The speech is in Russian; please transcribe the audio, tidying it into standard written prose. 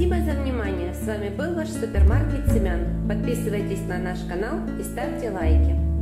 Спасибо за внимание. С вами был ваш супермаркет семян. Подписывайтесь на наш канал и ставьте лайки.